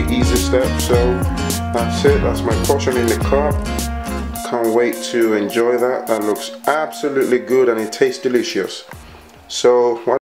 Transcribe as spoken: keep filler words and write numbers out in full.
very easy step. So that's it, that's my portion in the cup. Can't wait to enjoy that. That looks absolutely good and it tastes delicious. So what